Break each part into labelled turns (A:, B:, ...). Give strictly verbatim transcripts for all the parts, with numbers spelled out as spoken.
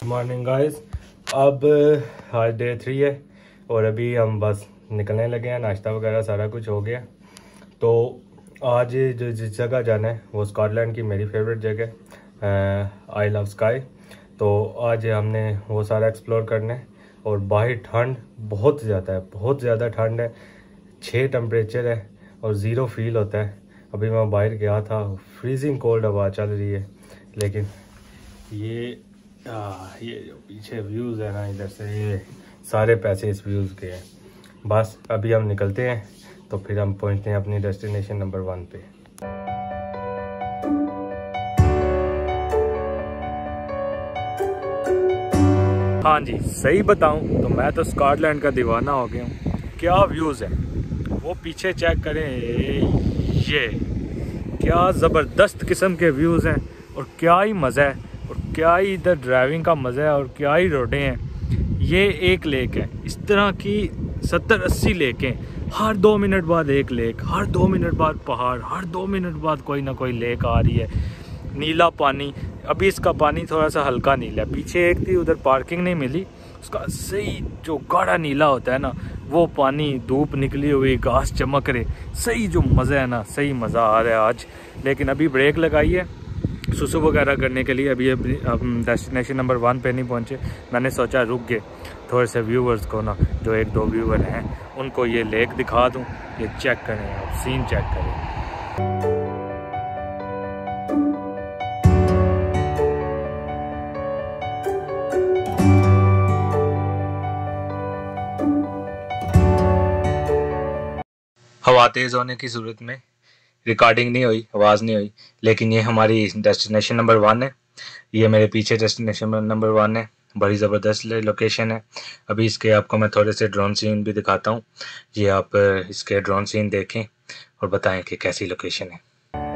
A: Morning guys. अब आज day three है और अभी हम बस निकलने लगे हैं। नाश्ता वगैरह सारा कुछ हो गया। तो आज जो जिस जगह जाना है वो स्कॉटलैंड की मेरी फेवरेट जगह आई लव स्काई। तो आज हमने वो सारा एक्सप्लोर करना है। और बाहर ठंड बहुत ज़्यादा है, बहुत ज़्यादा ठंड है। छः टेम्परेचर है और ज़ीरो फील होता है। अभी मैं बाहर गया था, फ्रीजिंग कोल्ड हवा चल रही है। लेकिन ये आ, ये जो पीछे व्यूज़ है ना, इधर से ये सारे पैसे इस व्यूज़ के हैं। बस अभी हम निकलते हैं तो फिर हम पहुंचते हैं अपनी डेस्टिनेशन नंबर वन पे। हाँ जी, सही बताऊं तो मैं तो स्कॉटलैंड का दीवाना हो गया हूँ। क्या व्यूज़ है, वो पीछे चेक करें, ये क्या ज़बरदस्त किस्म के व्यूज़ हैं और क्या ही मज़ा है और क्या ही इधर ड्राइविंग का मज़ा है और क्या ही रोडें हैं। ये एक लेक है, इस तरह की सत्तर अस्सी लेकें, हर दो मिनट बाद एक लेक, हर दो मिनट बाद पहाड़, हर दो मिनट बाद कोई ना कोई लेक आ रही है। नीला पानी, अभी इसका पानी थोड़ा सा हल्का नीला है। पीछे एक थी, उधर पार्किंग नहीं मिली, उसका सही जो गाढ़ा नीला होता है ना, वो पानी, धूप निकली हुई, घास चमक रहे, सही जो मज़ा है ना, सही मज़ा आ रहा है आज। लेकिन अभी ब्रेक लगाई है सुसु वगैरह करने के लिए। अभी हम डेस्टिनेशन नंबर वन पे नहीं पहुंचे। मैंने सोचा रुक गए थोड़े से व्यूवर्स को ना, जो एक दो व्यूवर हैं, उनको ये लेक दिखा दूं। ये चेक करें आप, सीन चेक करें। हवा तेज़ होने की सूरत में रिकॉर्डिंग नहीं हुई, आवाज़ नहीं हुई। लेकिन ये हमारी डेस्टिनेशन नंबर वन है। ये मेरे पीछे डेस्टिनेशन नंबर वन है। बड़ी ज़बरदस्त लोकेशन है। अभी इसके आपको मैं थोड़े से ड्रोन सीन भी दिखाता हूँ। ये आप इसके ड्रोन सीन देखें और बताएं कि कैसी लोकेशन है।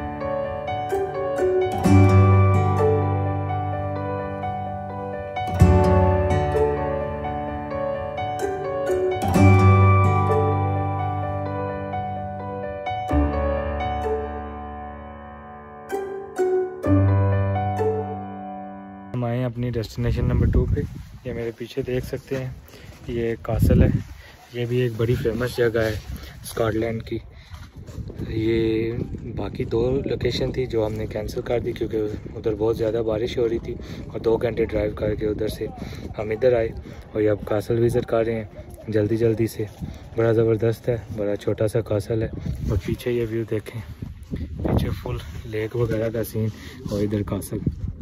A: हम आए अपनी डेस्टिनेशन नंबर टू पे। ये मेरे पीछे देख सकते हैं, ये कासल है। ये भी एक बड़ी फेमस जगह है स्कॉटलैंड की। ये बाकी दो लोकेशन थी जो हमने कैंसिल कर दी क्योंकि उधर बहुत ज़्यादा बारिश हो रही थी और दो घंटे ड्राइव करके उधर से हम इधर आए और ये अब कासल विज़िट कर रहे हैं जल्दी जल्दी से। बड़ा ज़बरदस्त है, बड़ा छोटा सा कासल है। और पीछे ये व्यू देखें, पीछे फुल लेक वगैरह का सीन और इधर कासल।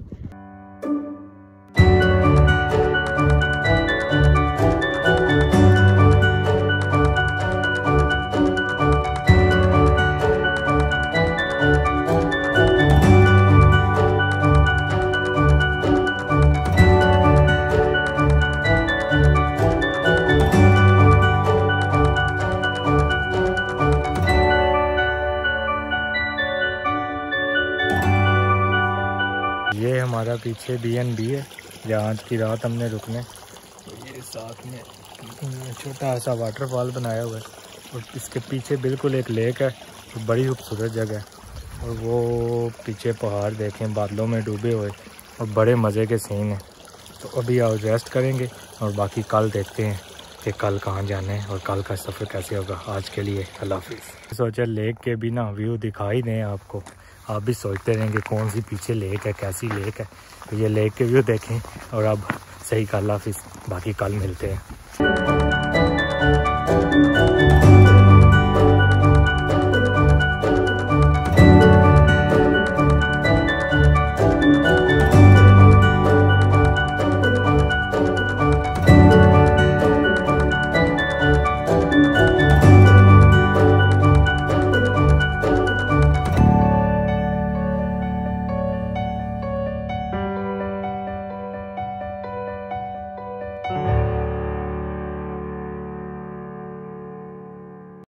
A: ये हमारा पीछे बी एन बी है जहाँ आज की रात हमने रुकने। तो ये साथ में छोटा सा वाटरफॉल बनाया हुआ है और इसके पीछे बिल्कुल एक लेक है। तो बड़ी खूबसूरत जगह है और वो पीछे पहाड़ देखें बादलों में डूबे हुए और बड़े मज़े के सीन हैं। तो अभी आओ रेस्ट करेंगे और बाकी कल देखते हैं कि कल कहाँ जाना है और कल का सफ़र कैसे होगा। आज के लिए अल्लाह हाफिज़। सोचा लेक के भी ना व्यू दिखाई दें आपको, आप भी सोचते रहेंगे कौन सी पीछे लेक है, कैसी लेक है। तो ये लेक के व्यू देखें और अब सही का अल्लाह हाफिज़, बाकी कल मिलते हैं।